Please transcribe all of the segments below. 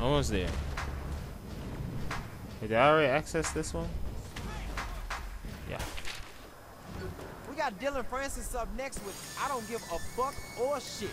Almost there. Did I already access this one? Yeah. We got Dylan Francis up next with I Don't Give a Fuck or Shit.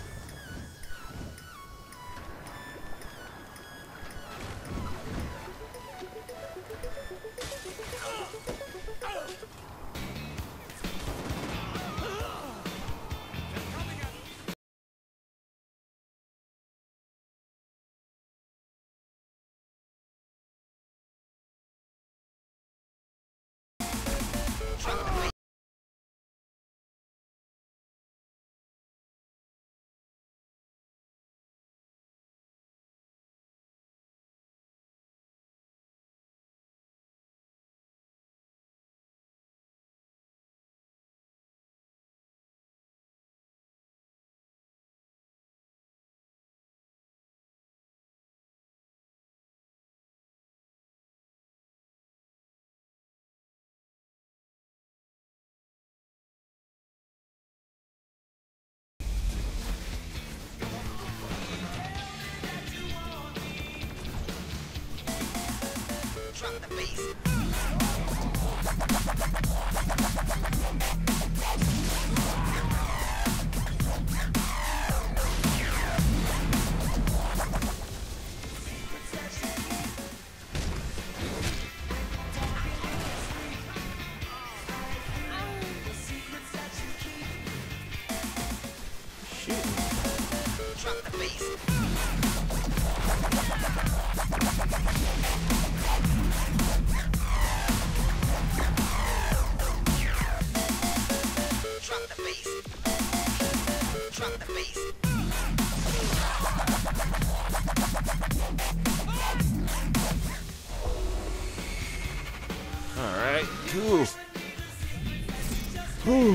Drop the bass. Alright, cool. Whew.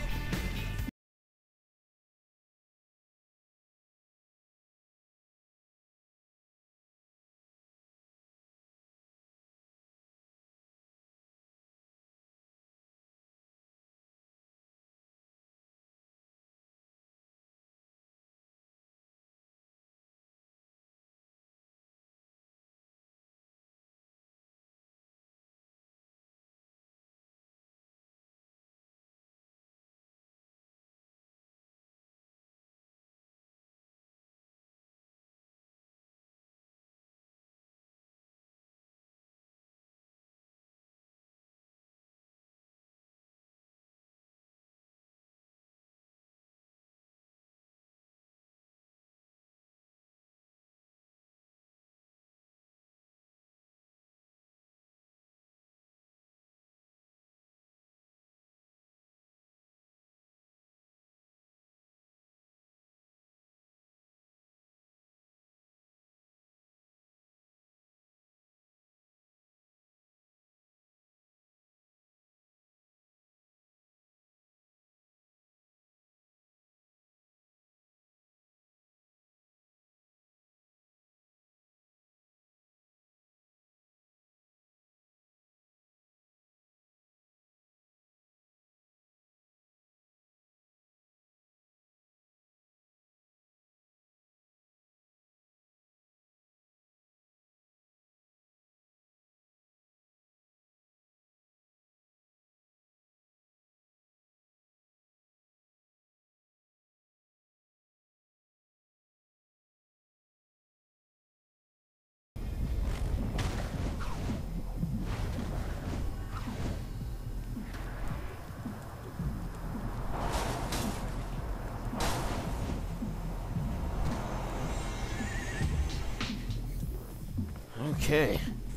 Okay.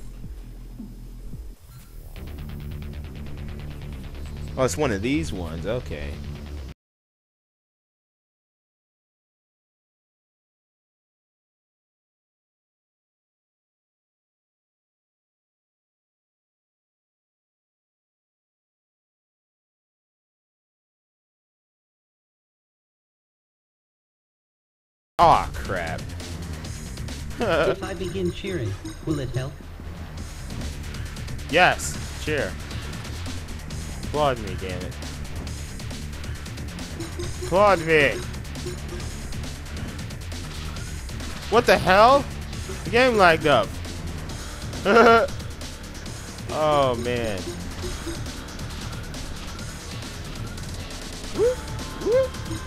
Oh, it's one of these ones. Okay. Aw, crap. If I begin cheering, will it help? Yes, cheer. Applaud me, damn it. Applaud me. What the hell? The game lagged up. Oh man. Woo, woo.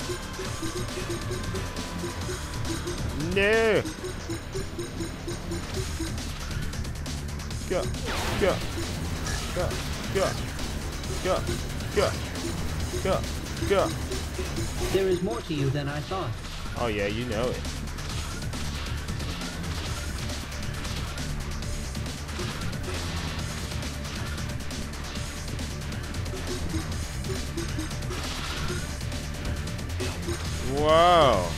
No. Go, go, go, go, go, go, go, go. There is more to you than I thought. Oh yeah, you know it. Whoa.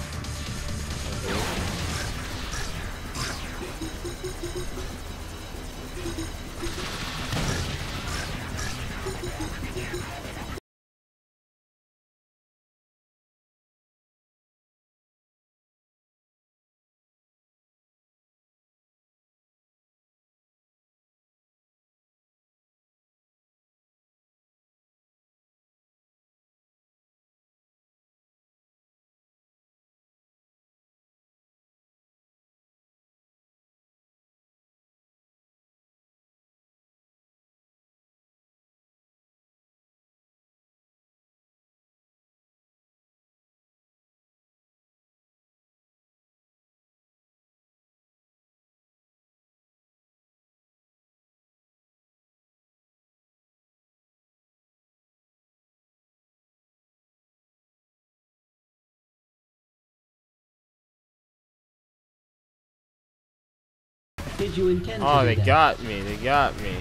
Did you intend to Oh, do they that? got me. They got me.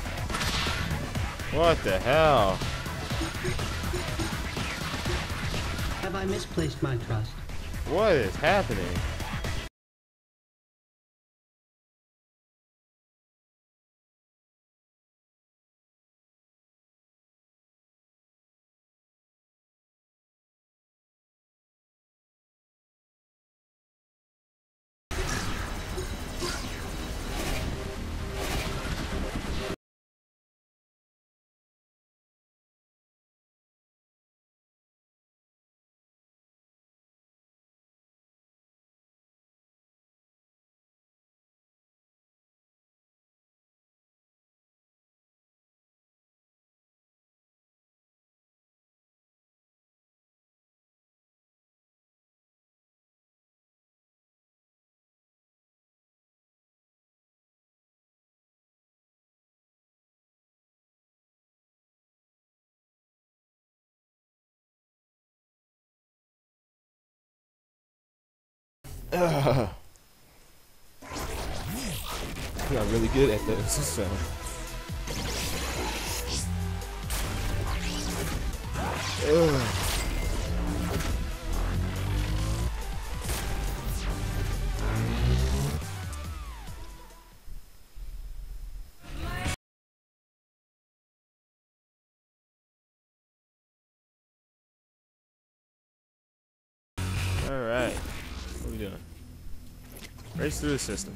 What the hell? Have I misplaced my trust? What is happening? Ugh. I got really good at this. So. Ugh. All right, what are we doing? Race through the system.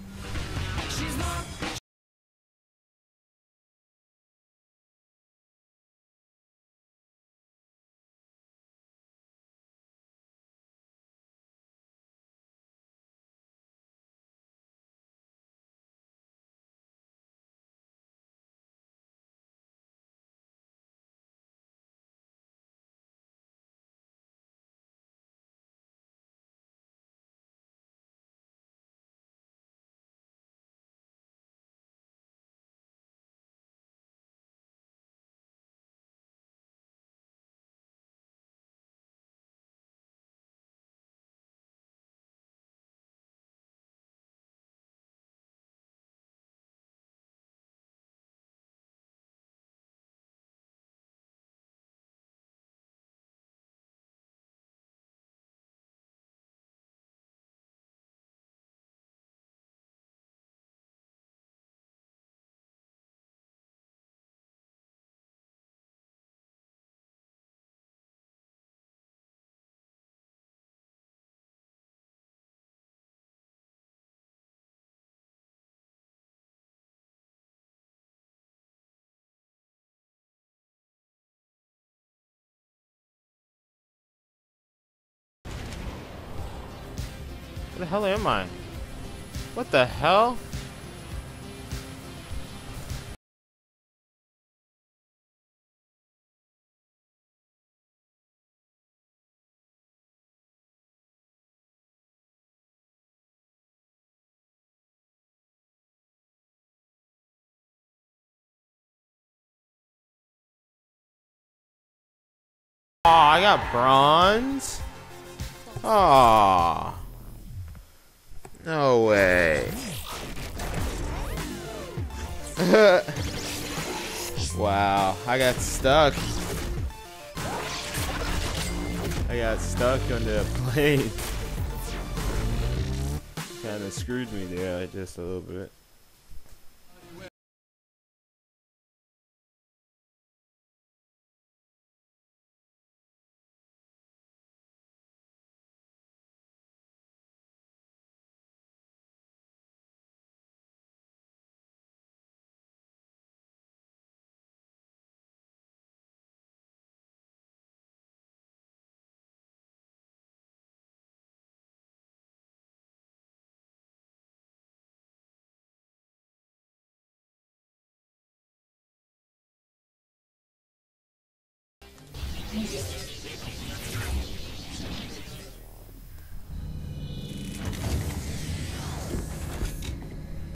Where the hell am I? What the hell? Oh, I got bronze? Oh. No way. Wow, I got stuck. I got stuck under a plane. Kinda screwed me there just a little bit.